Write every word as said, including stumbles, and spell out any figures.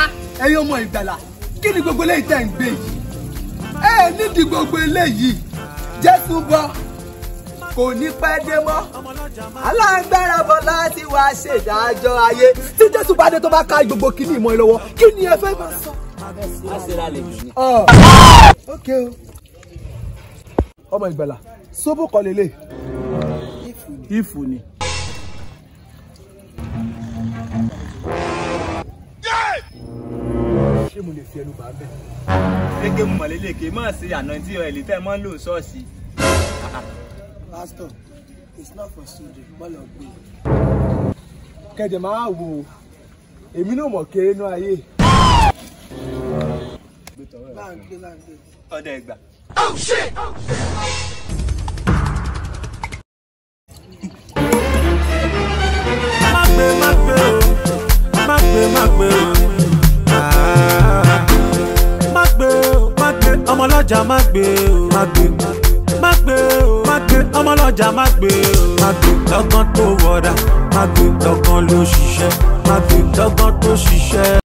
ẹ̀yin ọmọ ìgbàlà kí ni gbogbo eléyìí tẹ̀ ń gbé yìí ẹ nídìí gbogbo eléyìí Jésù bọ̀ kò ní pẹ́ dé mọ́ alágbára bọ̀ láti wá ṣèdájọ́ ayé tí Jésù bá dé tó bá ká gbogbo kíní ìmọ̀ ẹ lọ́wọ́ kí ni ẹ fẹ́ máa sọ. má ṣe ra lè jù ní. ok o ọmọ ìgbàlà sóbò kọ́ lélẹ̀ ìfù ni. ṣé mo lè fi ẹnu bá bẹ́ẹ̀. gẹ́gẹ́ mo mọ̀lélẹ̀ kì í mọ̀ sí àná tí ọ̀ ẹ̀lì tẹ́ mọ́ ń lò ṣọ́ọ̀ṣì. Pastor, it's not for children, bọ́ọ̀lù ọ̀gbìn. kẹ̀dẹ̀ máa wò ó èmi náà mọ̀ kéré ní ayé. ọ̀dẹ̀ ìgbà. Oh shit! Má gbé, má gbé o, má gbé, má gbé o. Má gbé o, má gbé, ọmọ ọlọ́jà má gbé o, má gbé. Má gbé o, má gbé, ọmọ ọlọ́jà má gbé o, má gbé. Lọ́gán tó wọ̀dà, má gbé, lọ́gán ló ṣiṣẹ́, má gbé, lọ́gán tó ṣiṣẹ́.